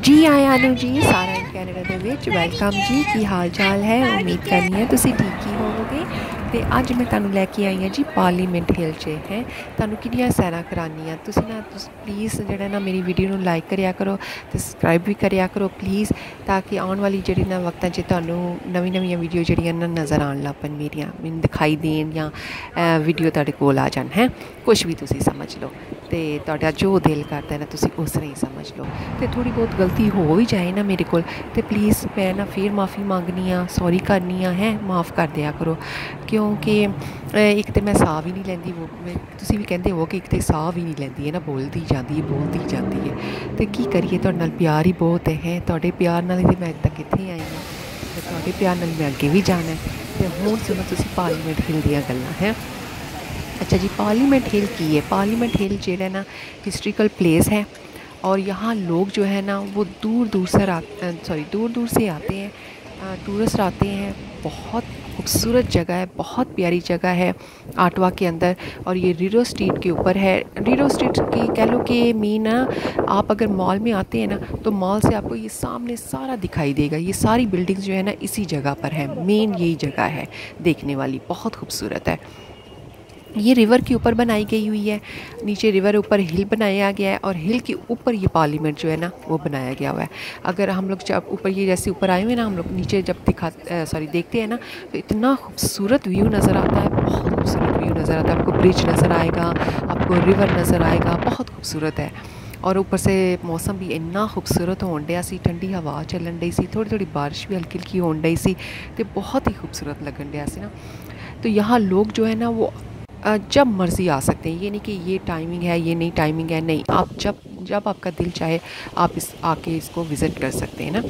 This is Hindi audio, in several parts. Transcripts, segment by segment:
जी आया नु जी सारा कैनेडा दे विच वेलकम जी। की हाल चाल है? उम्मीद करनी है तुसी ठीक ही होवोगे। ते अज मैं तुहानू लैके आई हाँ जी पार्लीमेंट हिल च है। तुहानू किन्नियां सैरां करानियां तुसी ना प्लीज़ जेह्ड़ा ना मेरी वीडियो नू लाइक करया करो ते सब्सक्राइब भी करया करो प्लीज़, ताकि आने वाली जेह्ड़ी ना वक्तां च तुहानू नवी नवियां वीडियो जेह्ड़ियां ना नज़र आन लग पन मेरियां मैनूं दिखाई देन या वीडियो तुहाडे कोल आ जान है। कुछ भी तुसी समझ लो ते तुहाडा जो दिल करदा है ना तुसी उस तरह ही समझ लो। ते थोड़ी बहुत गलती हो भी जाए ना मेरे को तो प्लीज़ मैं ना फिर माफ़ी मंगनी हाँ, सॉरी करनी हाँ है, माफ़ कर दिया करो। क्योंकि एक तो मैं साह भी नहीं लैंदी, वो तुसी भी कहते हो कि एक तो साह भी नहीं लैंदी है ना, बोलती जाती है तो की करिए। तुहाडे नाल प्यार ही बहुत है, तुहाडे प्यार नाल ही मैं तक इत्थे आई हाँ ते तुहाडे प्यार नाल मैं अगे भी जाना है। तो हुण सुनो तुसी पार्लीमेंट हिल दियां गल्लां है। अच्छा जी, पार्लीमेंट हिल की है? पार्लीमेंट हिल जो है ना हिस्ट्रिकल प्लेस है और यहाँ लोग जो है ना वो दूर दूर से आते हैं, टूरिस्ट आते हैं। बहुत खूबसूरत जगह है, बहुत प्यारी जगह है आटवा के अंदर। और ये रिरो स्ट्रीट के ऊपर है। रिरो स्ट्रीट की कह लो कि मीन आप अगर मॉल में आते हैं ना तो मॉल से आपको ये सामने सारा दिखाई देगा। ये सारी बिल्डिंग्स जो है ना इसी जगह पर है, मेन यही जगह है देखने वाली, बहुत खूबसूरत है। ये रिवर के ऊपर बनाई गई हुई है, नीचे रिवर ऊपर हिल बनाया गया है और हिल के ऊपर ये पार्लियामेंट जो है ना वो बनाया गया हुआ है। अगर हम लोग जब ऊपर ये जैसे ऊपर आए हुए ना, हम लोग नीचे जब देखते हैं ना तो इतना खूबसूरत व्यू नज़र आता है, बहुत खूबसूरत व्यू नज़र आता है। आपको ब्रिज नज़र आएगा, आपको रिवर नज़र आएगा, बहुत खूबसूरत है। और ऊपर से मौसम भी इन्ना खूबसूरत होन डया सी, ठंडी हवा चलन डई सी, थोड़ी थोड़ी बारिश भी हल्की हल्की होन डई सी, तो बहुत ही खूबसूरत लगन डया सी ना। तो यहाँ लोग जो है ना वो जब मर्ज़ी आ सकते हैं, ये नहीं कि ये टाइमिंग है ये नहीं टाइमिंग है, नहीं, आप जब जब आपका दिल चाहे आप इस आके इसको विज़िट कर सकते हैं ना।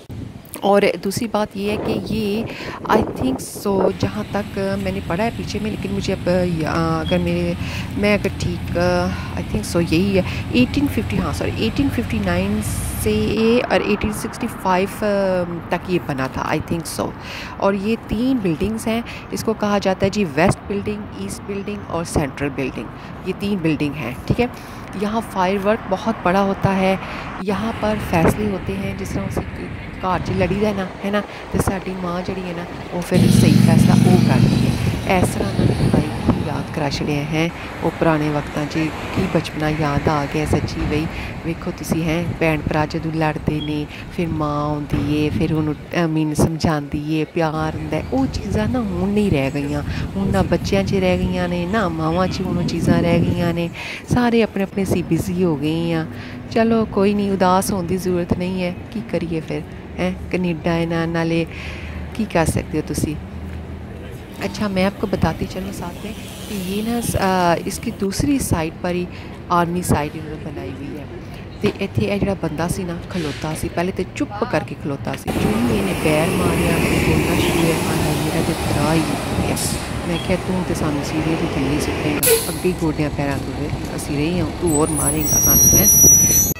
और दूसरी बात ये है कि ये आई थिंक सो, जहाँ तक मैंने पढ़ा है पीछे में, लेकिन मुझे अब अगर मैं अगर ठीक आई थिंक सो यही है 1850, हाँ सॉरी 1859 से और 1865 तक ये बना था आई थिंक सो। और ये 3 बिल्डिंग्स हैं, इसको कहा जाता है जी वेस्ट बिल्डिंग, ईस्ट बिल्डिंग और सेंट्रल बिल्डिंग। ये 3 बिल्डिंग हैं, ठीक है। यहाँ फायर वर्क बहुत बड़ा होता है, यहाँ पर फैसले होते हैं जिस तरह उसी घर च लड़ी दा है ना, तो साडी माँ जी है ना वो फिर सही फैसला वो करती है। इस तरह ना भाई की याद करा छड़िया हैं वो पुराने वक्तां च की बचपना याद आ गया सच्ची। बई वेखो तुसी हैं भैन भरा जदों लड़ते ने फिर माँ आउंदी है, फिर उन्होंने मीन समझाती है, प्यार हुंदा है, वो चीज़ां ना हुण नहीं रह गईयां। हुण ना बच्चों च रह गईयां ने ना मावां च हुण चीज़ां रह गईयां ने, सारे अपने अपने सी बिजी हो गए हैं। चलो कोई नहीं, उदास होने की ज़रूरत नहीं है, की करिए फिर हैं, कनेडा है ना, नाले की कर सकते हो तुसी। अच्छा मैं आपको बताती चलूँ साथ में कि ये ना इसकी दूसरी साइड पर ही आर्मी साइड इन्होंने बनाई हुई है। तो इत्थे यह जो बंदा सी ना खलोता सी, पहले तो चुप करके खलोता सी, जो ही इन्हें पैर मारिया बोलना शुरू है, मेरा तो तरा ही निकल गया। मैं क्या तू तो सानू सीढ़ी तो थल्ले सुटेगा, अगे गोडिया पैरों तो असी रही हूँ, तू और मारेगा सानू है।